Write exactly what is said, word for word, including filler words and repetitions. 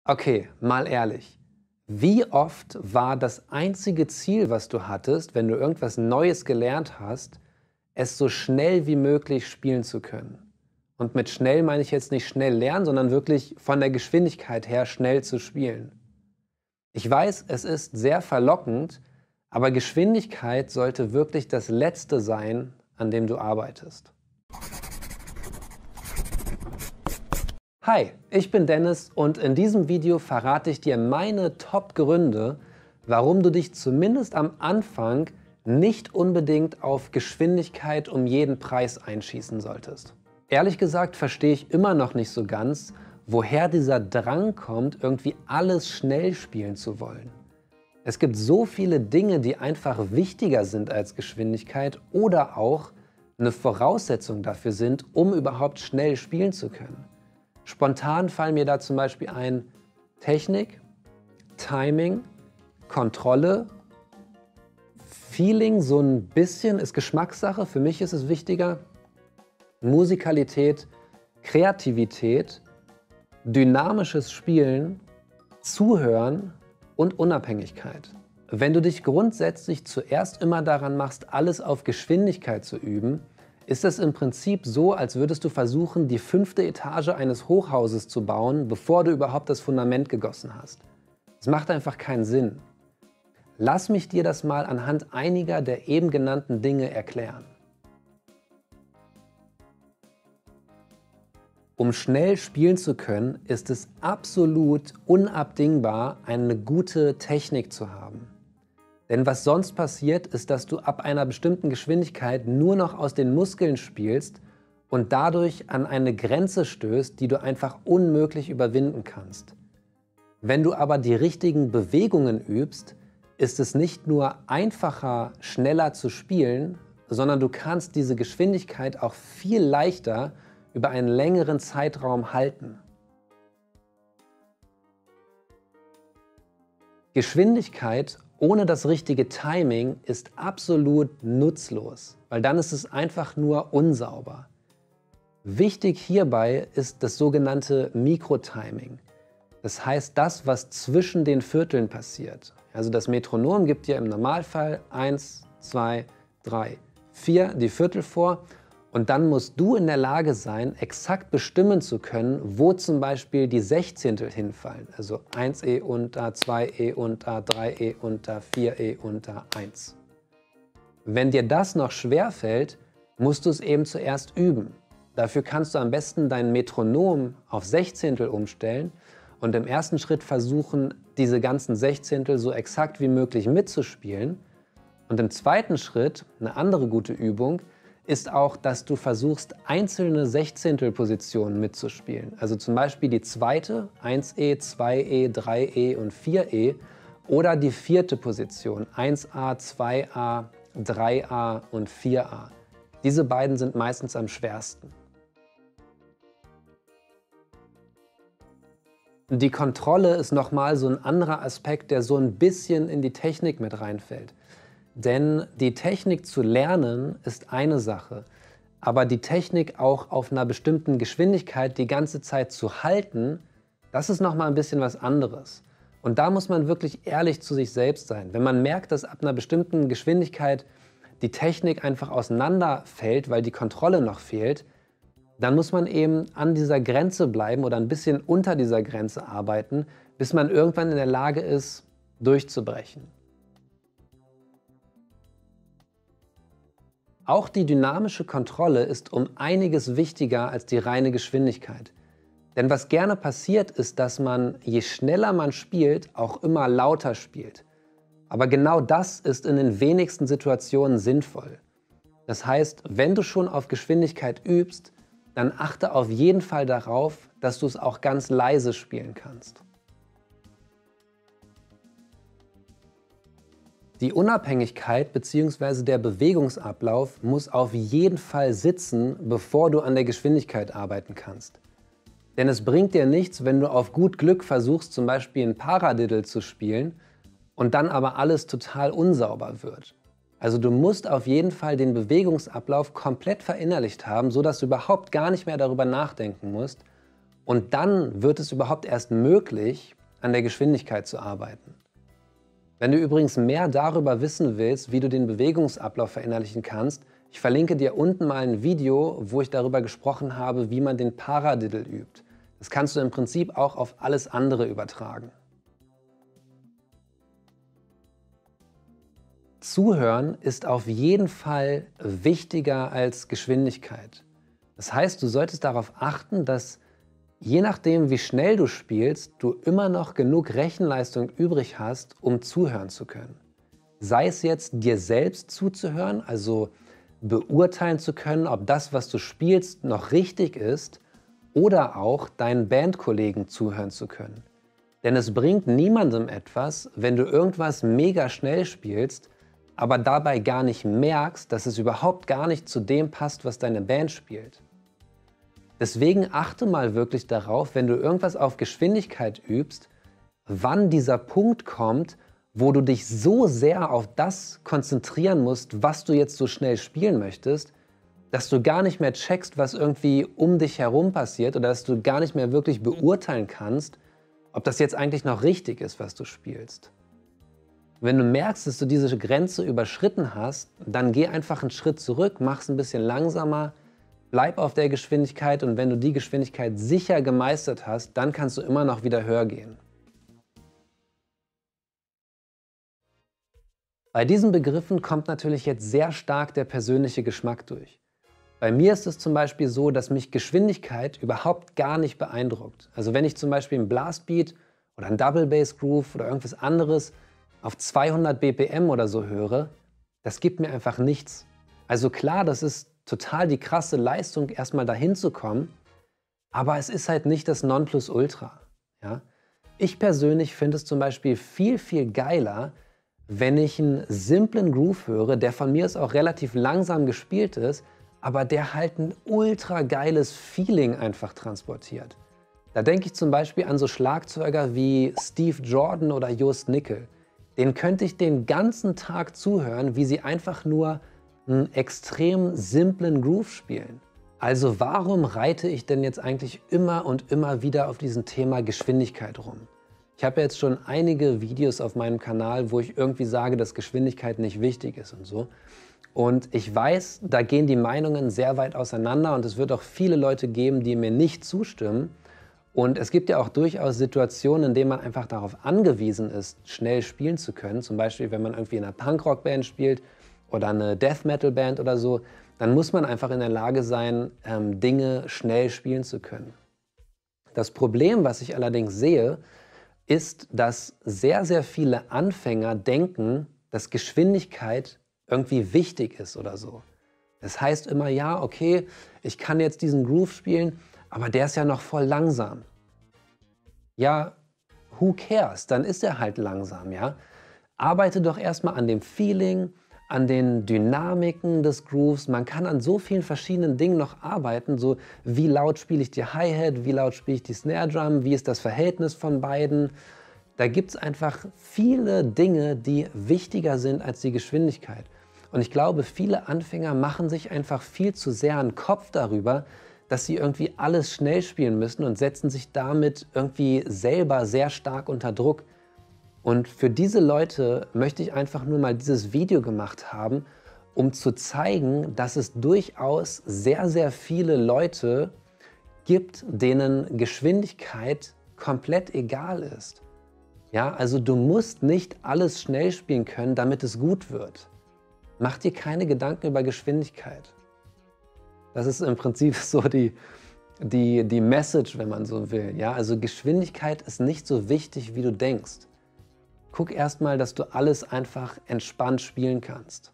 Okay, mal ehrlich. Wie oft war das einzige Ziel, was du hattest, wenn du irgendwas Neues gelernt hast, es so schnell wie möglich spielen zu können? Und mit schnell meine ich jetzt nicht schnell lernen, sondern wirklich von der Geschwindigkeit her schnell zu spielen. Ich weiß, es ist sehr verlockend, aber Geschwindigkeit sollte wirklich das Letzte sein, an dem du arbeitest. Hi, ich bin Dennis und in diesem Video verrate ich dir meine Top-Gründe, warum du dich zumindest am Anfang nicht unbedingt auf Geschwindigkeit um jeden Preis einschießen solltest. Ehrlich gesagt verstehe ich immer noch nicht so ganz, woher dieser Drang kommt, irgendwie alles schnell spielen zu wollen. Es gibt so viele Dinge, die einfach wichtiger sind als Geschwindigkeit oder auch eine Voraussetzung dafür sind, um überhaupt schnell spielen zu können. Spontan fallen mir da zum Beispiel ein Technik, Timing, Kontrolle, Feeling so ein bisschen ist Geschmackssache, für mich ist es wichtiger, Musikalität, Kreativität, dynamisches Spielen, Zuhören und Unabhängigkeit. Wenn du dich grundsätzlich zuerst immer daran machst, alles auf Geschwindigkeit zu üben, ist es im Prinzip so, als würdest du versuchen, die fünfte Etage eines Hochhauses zu bauen, bevor du überhaupt das Fundament gegossen hast. Es macht einfach keinen Sinn. Lass mich dir das mal anhand einiger der eben genannten Dinge erklären. Um schnell spielen zu können, ist es absolut unabdingbar, eine gute Technik zu haben. Denn was sonst passiert, ist, dass du ab einer bestimmten Geschwindigkeit nur noch aus den Muskeln spielst und dadurch an eine Grenze stößt, die du einfach unmöglich überwinden kannst. Wenn du aber die richtigen Bewegungen übst, ist es nicht nur einfacher, schneller zu spielen, sondern du kannst diese Geschwindigkeit auch viel leichter über einen längeren Zeitraum halten. Geschwindigkeit ohne das richtige Timing ist absolut nutzlos, weil dann ist es einfach nur unsauber. Wichtig hierbei ist das sogenannte Mikrotiming. Das heißt das, was zwischen den Vierteln passiert. Also das Metronom gibt dir im Normalfall eins, zwei, drei, vier die Viertel vor und dann musst du in der Lage sein, exakt bestimmen zu können, wo zum Beispiel die Sechzehntel hinfallen. Also eins E unter, zwei E unter, drei E unter, vier E unter, eins. Wenn dir das noch schwer fällt, musst du es eben zuerst üben. Dafür kannst du am besten dein Metronom auf Sechzehntel umstellen und im ersten Schritt versuchen, diese ganzen Sechzehntel so exakt wie möglich mitzuspielen. Und im zweiten Schritt, eine andere gute Übung, ist auch, dass du versuchst, einzelne Sechzehntelpositionen mitzuspielen. Also zum Beispiel die zweite, eins E, zwei E, drei E und vier E oder die vierte Position, eins A, zwei A, drei A und vier A. Diese beiden sind meistens am schwersten. Die Kontrolle ist nochmal so ein anderer Aspekt, der so ein bisschen in die Technik mit reinfällt. Denn die Technik zu lernen ist eine Sache, aber die Technik auch auf einer bestimmten Geschwindigkeit die ganze Zeit zu halten, das ist nochmal ein bisschen was anderes. Und da muss man wirklich ehrlich zu sich selbst sein. Wenn man merkt, dass ab einer bestimmten Geschwindigkeit die Technik einfach auseinanderfällt, weil die Kontrolle noch fehlt, dann muss man eben an dieser Grenze bleiben oder ein bisschen unter dieser Grenze arbeiten, bis man irgendwann in der Lage ist, durchzubrechen. Auch die dynamische Kontrolle ist um einiges wichtiger als die reine Geschwindigkeit. Denn was gerne passiert, ist, dass man, je schneller man spielt, auch immer lauter spielt. Aber genau das ist in den wenigsten Situationen sinnvoll. Das heißt, wenn du schon auf Geschwindigkeit übst, dann achte auf jeden Fall darauf, dass du es auch ganz leise spielen kannst. Die Unabhängigkeit bzw. der Bewegungsablauf muss auf jeden Fall sitzen, bevor du an der Geschwindigkeit arbeiten kannst. Denn es bringt dir nichts, wenn du auf gut Glück versuchst, zum Beispiel ein Paradiddle zu spielen und dann aber alles total unsauber wird. Also du musst auf jeden Fall den Bewegungsablauf komplett verinnerlicht haben, sodass du überhaupt gar nicht mehr darüber nachdenken musst Und dann wird es überhaupt erst möglich, an der Geschwindigkeit zu arbeiten. Wenn du übrigens mehr darüber wissen willst, wie du den Bewegungsablauf verinnerlichen kannst, ich verlinke dir unten mal ein Video, wo ich darüber gesprochen habe, wie man den Paradiddle übt. Das kannst du im Prinzip auch auf alles andere übertragen. Zuhören ist auf jeden Fall wichtiger als Geschwindigkeit. Das heißt, du solltest darauf achten, dass je nachdem, wie schnell du spielst, du immer noch genug Rechenleistung übrig hast, um zuhören zu können. Sei es jetzt dir selbst zuzuhören, also beurteilen zu können, ob das, was du spielst, noch richtig ist, oder auch deinen Bandkollegen zuhören zu können. Denn es bringt niemandem etwas, wenn du irgendwas mega schnell spielst, aber dabei gar nicht merkst, dass es überhaupt gar nicht zu dem passt, was deine Band spielt. Deswegen achte mal wirklich darauf, wenn du irgendwas auf Geschwindigkeit übst, wann dieser Punkt kommt, wo du dich so sehr auf das konzentrieren musst, was du jetzt so schnell spielen möchtest, dass du gar nicht mehr checkst, was irgendwie um dich herum passiert oder dass du gar nicht mehr wirklich beurteilen kannst, ob das jetzt eigentlich noch richtig ist, was du spielst. Wenn du merkst, dass du diese Grenze überschritten hast, dann geh einfach einen Schritt zurück, mach es ein bisschen langsamer, bleib auf der Geschwindigkeit und wenn du die Geschwindigkeit sicher gemeistert hast, dann kannst du immer noch wieder höher gehen. Bei diesen Begriffen kommt natürlich jetzt sehr stark der persönliche Geschmack durch. Bei mir ist es zum Beispiel so, dass mich Geschwindigkeit überhaupt gar nicht beeindruckt. Also wenn ich zum Beispiel einen Blastbeat oder einen Double Bass Groove oder irgendwas anderes auf zweihundert B P M oder so höre, das gibt mir einfach nichts. Also klar, das ist total die krasse Leistung, erstmal dahin zu kommen, aber es ist halt nicht das Nonplusultra. Ja? Ich persönlich finde es zum Beispiel viel, viel geiler, wenn ich einen simplen Groove höre, der von mir aus auch relativ langsam gespielt ist, aber der halt ein ultra geiles Feeling einfach transportiert. Da denke ich zum Beispiel an so Schlagzeuger wie Steve Jordan oder Joost Nickel. Den könnte ich den ganzen Tag zuhören, wie sie einfach nur einen extrem simplen Groove spielen. Also warum reite ich denn jetzt eigentlich immer und immer wieder auf diesem Thema Geschwindigkeit rum? Ich habe jetzt schon einige Videos auf meinem Kanal, wo ich irgendwie sage, dass Geschwindigkeit nicht wichtig ist und so. Und ich weiß, da gehen die Meinungen sehr weit auseinander und es wird auch viele Leute geben, die mir nicht zustimmen. Und es gibt ja auch durchaus Situationen, in denen man einfach darauf angewiesen ist, schnell spielen zu können. Zum Beispiel, wenn man irgendwie in einer Punkrock-Band spielt oder eine Death-Metal-Band oder so, dann muss man einfach in der Lage sein, ähm, Dinge schnell spielen zu können. Das Problem, was ich allerdings sehe, ist, dass sehr, sehr viele Anfänger denken, dass Geschwindigkeit irgendwie wichtig ist oder so. Das heißt immer, ja, okay, ich kann jetzt diesen Groove spielen, aber der ist ja noch voll langsam. Ja, who cares? Dann ist er halt langsam, ja? Arbeite doch erstmal an dem Feeling, an den Dynamiken des Grooves. Man kann an so vielen verschiedenen Dingen noch arbeiten, so wie laut spiele ich die Hi-Hat, wie laut spiele ich die Snare Drum, wie ist das Verhältnis von beiden. Da gibt es einfach viele Dinge, die wichtiger sind als die Geschwindigkeit. Und ich glaube, viele Anfänger machen sich einfach viel zu sehr einen Kopf darüber, dass sie irgendwie alles schnell spielen müssen und setzen sich damit irgendwie selber sehr stark unter Druck. Und für diese Leute möchte ich einfach nur mal dieses Video gemacht haben, um zu zeigen, dass es durchaus sehr, sehr viele Leute gibt, denen Geschwindigkeit komplett egal ist. Ja, also du musst nicht alles schnell spielen können, damit es gut wird. Mach dir keine Gedanken über Geschwindigkeit. Das ist im Prinzip so die, die, die Message, wenn man so will. Ja, also Geschwindigkeit ist nicht so wichtig, wie du denkst. Guck erstmal, dass du alles einfach entspannt spielen kannst.